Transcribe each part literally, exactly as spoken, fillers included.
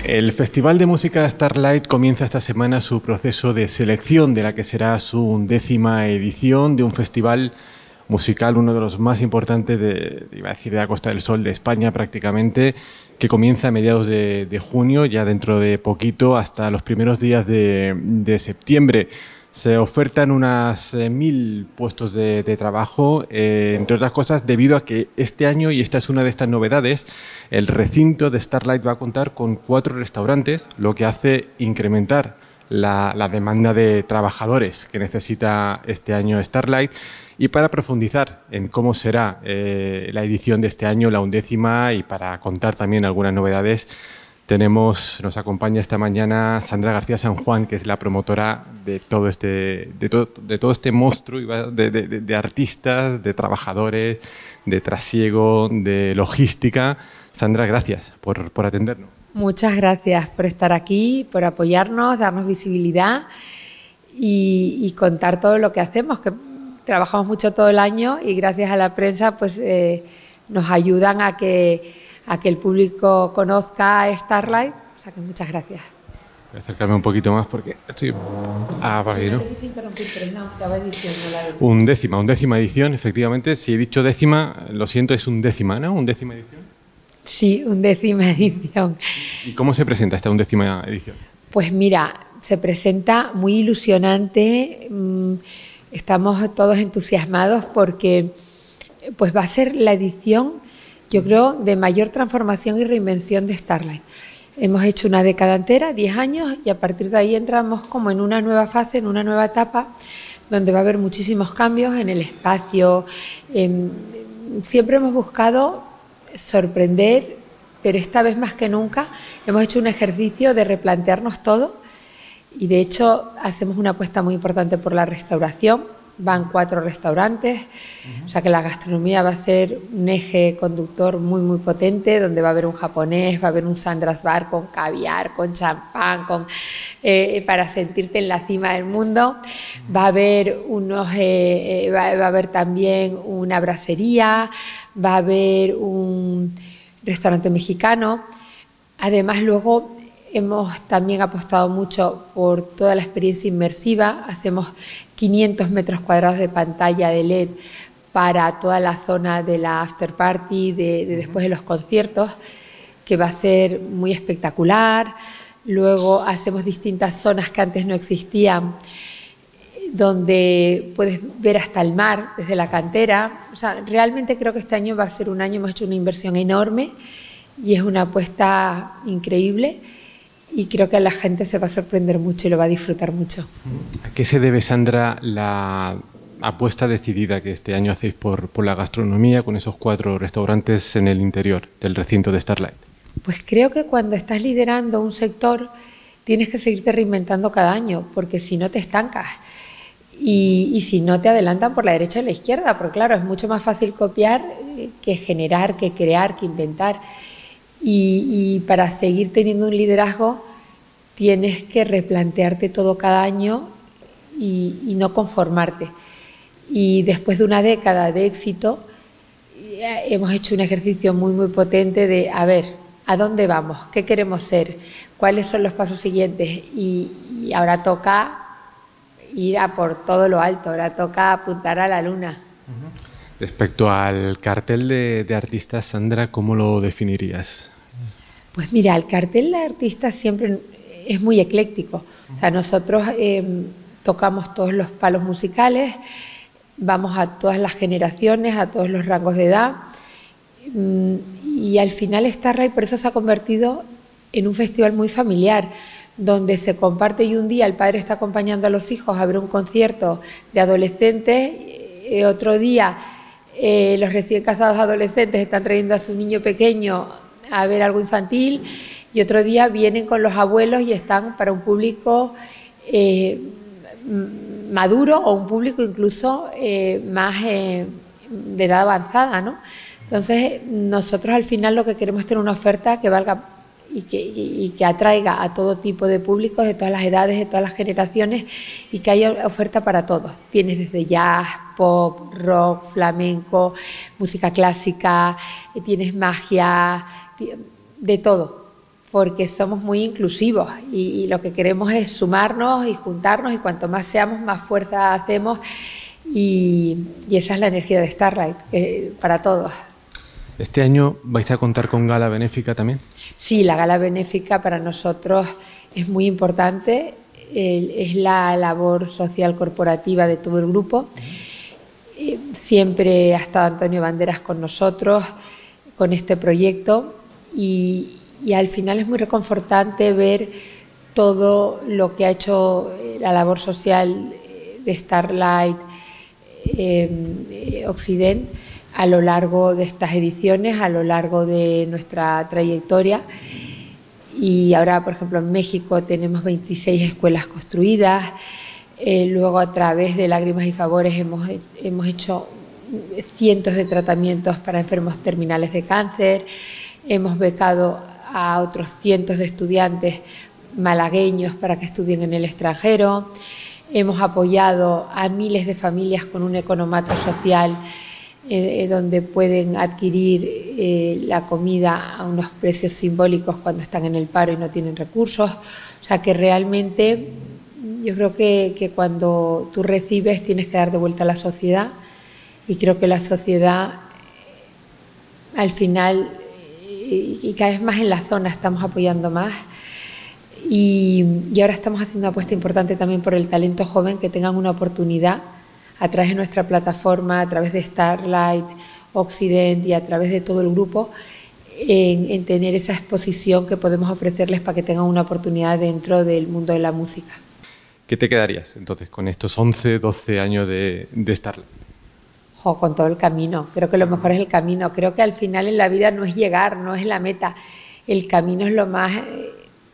El Festival de Música Starlight comienza esta semana su proceso de selección de la que será su undécima edición de un festival musical, uno de los más importantes de, iba a decir, de la Costa del Sol de España prácticamente, que comienza a mediados de, de junio, ya dentro de poquito, hasta los primeros días de, de septiembre. Se ofertan unas eh, mil puestos de, de trabajo, eh, entre otras cosas, debido a que este año, y esta es una de estas novedades, el recinto de Starlight va a contar con cuatro restaurantes, lo que hace incrementar la, la demanda de trabajadores que necesita este año Starlight. Y para profundizar en cómo será eh, la edición de este año, la undécima, y para contar también algunas novedades, tenemos, nos acompaña esta mañana Sandra García San Juan, que es la promotora de todo este, de todo, de todo este monstruo de, de, de, de artistas, de trabajadores, de trasiego, de logística. Sandra, gracias por, por atendernos. Muchas gracias por estar aquí, por apoyarnos, darnos visibilidad y, y contar todo lo que hacemos, que trabajamos mucho todo el año y gracias a la prensa pues eh, nos ayudan a que a que el público conozca a Starlight, o sea que muchas gracias. Voy a acercarme un poquito más porque estoy... Ah, para ahí, ¿no? Undécima, undécima edición, efectivamente. Si he dicho décima, lo siento, es undécima, ¿no? Undécima edición. Sí, undécima edición. ¿Y cómo se presenta esta undécima edición? Pues mira, se presenta muy ilusionante, estamos todos entusiasmados porque pues va a ser la edición, yo creo, de mayor transformación y reinvención de Starlight. Hemos hecho una década entera, diez años, y a partir de ahí entramos como en una nueva fase, en una nueva etapa, donde va a haber muchísimos cambios en el espacio. Eh, siempre hemos buscado sorprender, pero esta vez más que nunca hemos hecho un ejercicio de replantearnos todo, y de hecho hacemos una apuesta muy importante por la restauración. Van cuatro restaurantes, uh-huh. O sea que la gastronomía va a ser un eje conductor muy muy potente, donde va a haber un japonés, va a haber un Sandra's Bar con caviar, con champán, con, eh, para sentirte en la cima del mundo. Uh-huh. Va a haber unos, eh, va, va a haber también una brasería, va a haber un restaurante mexicano. Además luego hemos también apostado mucho por toda la experiencia inmersiva. Hacemos quinientos metros cuadrados de pantalla de L E D para toda la zona de la after party, de, de después de los conciertos, que va a ser muy espectacular. Luego hacemos distintas zonas que antes no existían, donde puedes ver hasta el mar desde la cantera. O sea, realmente creo que este año va a ser un año, hemos hecho una inversión enorme y es una apuesta increíble. Y creo que la gente se va a sorprender mucho y lo va a disfrutar mucho. ¿A qué se debe, Sandra, la apuesta decidida que este año hacéis por, por la gastronomía con esos cuatro restaurantes en el interior del recinto de Starlight? Pues creo que cuando estás liderando un sector tienes que seguirte reinventando cada año, porque si no te estancas y, y si no te adelantan por la derecha o la izquierda, porque claro, es mucho más fácil copiar que generar, que crear, que inventar. Y, y para seguir teniendo un liderazgo tienes que replantearte todo cada año y, y no conformarte. Y después de una década de éxito hemos hecho un ejercicio muy muy potente de a ver, ¿a dónde vamos? ¿Qué queremos ser? ¿Cuáles son los pasos siguientes? Y, y ahora toca ir a por todo lo alto, ahora toca apuntar a la luna. Respecto al cartel de, de artistas, Sandra, ¿cómo lo definirías? Pues mira, el cartel de artistas siempre es muy ecléctico. O sea, nosotros eh, tocamos todos los palos musicales, vamos a todas las generaciones, a todos los rangos de edad, y al final Starlight por eso se ha convertido en un festival muy familiar, donde se comparte y un día el padre está acompañando a los hijos a ver un concierto de adolescentes, eh, otro día eh, los recién casados adolescentes están trayendo a su niño pequeño a ver algo infantil, y otro día vienen con los abuelos y están para un público eh, maduro o un público incluso eh, más eh, de edad avanzada, ¿no? Entonces nosotros al final lo que queremos es tener una oferta que valga y que, y, y que atraiga a todo tipo de públicos, de todas las edades, de todas las generaciones, y que haya oferta para todos. Tienes desde jazz, pop, rock, flamenco, música clásica, tienes magia, de todo, porque somos muy inclusivos y, y lo que queremos es sumarnos y juntarnos, y cuanto más seamos, más fuerza hacemos, y, y esa es la energía de Starlight, eh, para todos. ¿Este año vais a contar con gala benéfica también? Sí, la gala benéfica para nosotros es muy importante, eh, es la labor social corporativa de todo el grupo. Eh, siempre ha estado Antonio Banderas con nosotros, con este proyecto, y, y al final es muy reconfortante ver todo lo que ha hecho la labor social de Starlight eh, Occident a lo largo de estas ediciones, a lo largo de nuestra trayectoria. Y ahora, por ejemplo, en México tenemos veintiséis escuelas construidas, eh, luego a través de Lágrimas y Favores hemos, hemos hecho cientos de tratamientos para enfermos terminales de cáncer, hemos becado a otros cientos de estudiantes malagueños para que estudien en el extranjero, hemos apoyado a miles de familias con un economato social eh, donde pueden adquirir eh, la comida a unos precios simbólicos cuando están en el paro y no tienen recursos. O sea que realmente yo creo que, que cuando tú recibes tienes que dar de vuelta a la sociedad, y creo que la sociedad al final, y cada vez más en la zona estamos apoyando más, y, y ahora estamos haciendo una apuesta importante también por el talento joven, que tengan una oportunidad a través de nuestra plataforma, a través de Starlight Occident y a través de todo el grupo, en, en tener esa exposición que podemos ofrecerles para que tengan una oportunidad dentro del mundo de la música. ¿Qué te quedarías entonces con estos once, doce años de, de Starlight? Jo, con todo el camino. Creo que lo mejor es el camino. Creo que al final en la vida no es llegar, no es la meta. El camino es lo más eh,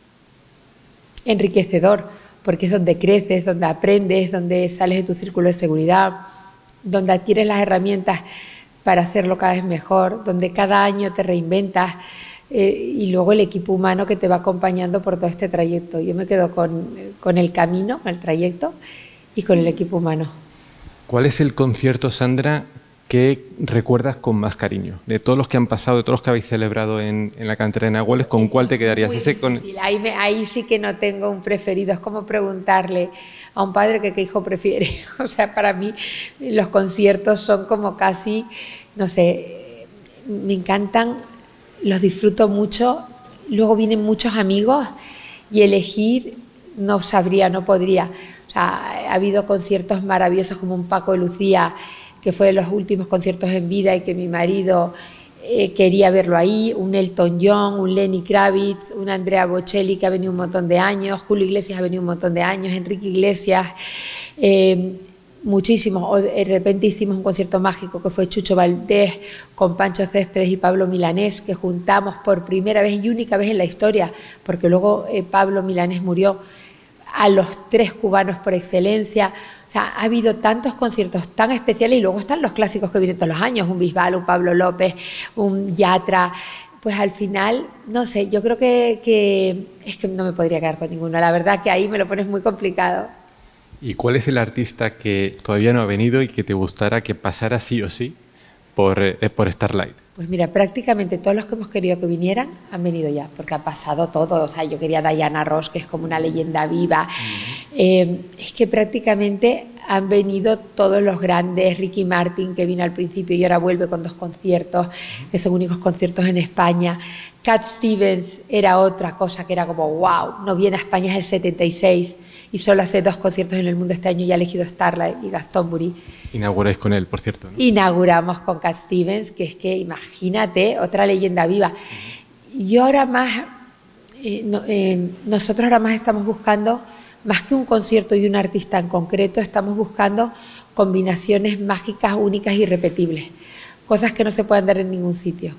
enriquecedor, porque es donde creces, donde aprendes, donde sales de tu círculo de seguridad, donde adquieres las herramientas para hacerlo cada vez mejor, donde cada año te reinventas, eh, y luego el equipo humano que te va acompañando por todo este trayecto. Yo me quedo con, con el camino, con el trayecto y con el equipo humano. ¿Cuál es el concierto, Sandra, que recuerdas con más cariño? De todos los que han pasado, de todos los que habéis celebrado en, en la cantera de Nahuales, ¿con cuál te quedarías? Ese con... ahí, me, ahí sí que no tengo un preferido. Es como preguntarle a un padre que qué hijo prefiere. O sea, para mí los conciertos son como casi, no sé, me encantan, los disfruto mucho. Luego vienen muchos amigos y elegir no sabría, no podría. O sea, ha habido conciertos maravillosos como un Paco de Lucía, que fue de los últimos conciertos en vida y que mi marido eh, quería verlo ahí, un Elton John, un Lenny Kravitz, un Andrea Bocelli, que ha venido un montón de años, Julio Iglesias ha venido un montón de años, Enrique Iglesias, eh, muchísimos. O de repente hicimos un concierto mágico que fue Chucho Valdés con Pancho Céspedes y Pablo Milanés, que juntamos por primera vez y única vez en la historia, porque luego eh, Pablo Milanés murió, a los tres cubanos por excelencia. O sea, ha habido tantos conciertos tan especiales, y luego están los clásicos que vienen todos los años, un Bisbal, un Pablo López, un Yatra. Pues al final, no sé, yo creo que, que es que no me podría quedar con ninguno. La verdad que ahí me lo pones muy complicado. ¿Y cuál es el artista que todavía no ha venido y que te gustara que pasara sí o sí por, eh, por Starlight? Pues mira, prácticamente todos los que hemos querido que vinieran han venido ya, porque ha pasado todo. O sea, yo quería a Diana Ross, que es como una leyenda viva. Uh-huh. eh, es que prácticamente han venido todos los grandes. Ricky Martin, que vino al principio y ahora vuelve con dos conciertos, uh-huh, que son únicos conciertos en España. Cat Stevens era otra cosa que era como wow, no viene a España desde el setenta y seis y solo hace dos conciertos en el mundo este año y ha elegido Starlight y Glastonbury. Inauguráis con él, por cierto, ¿no? Inauguramos con Cat Stevens, que es que, imagínate, otra leyenda viva. Uh-huh. Yo ahora más, eh, no, eh, nosotros ahora más estamos buscando, más que un concierto y un artista en concreto, estamos buscando combinaciones mágicas, únicas y irrepetibles, cosas que no se pueden dar en ningún sitio.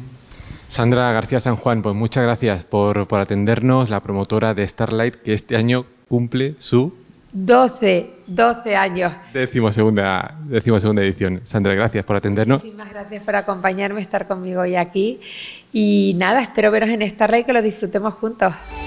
Sandra García San Juan, pues muchas gracias por, por atendernos, la promotora de Starlight, que este año cumple su... doce, doce años. Decimosegunda, decimosegunda edición. Sandra, gracias por atendernos. Muchísimas gracias por acompañarme, estar conmigo hoy aquí. Y nada, espero veros en Starlight, que lo disfrutemos juntos.